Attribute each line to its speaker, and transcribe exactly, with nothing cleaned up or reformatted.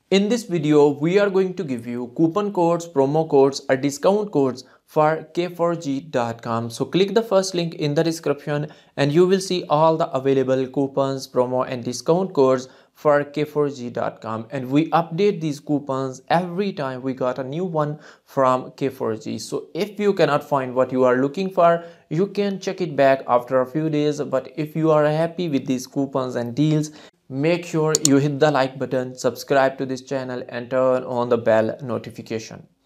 Speaker 1: In this video, we are going to give you coupon codes, promo codes, or discount codes for K four G dot com. So click the first link in the description and you will see all the available coupons, promo and discount codes for K four G dot com. And we update these coupons every time we got a new one from K four G. So if you cannot find what you are looking for, you can check it back after a few days. But if you are happy with these coupons and deals, make sure you hit the like button, subscribe to this channel and turn on the bell notification.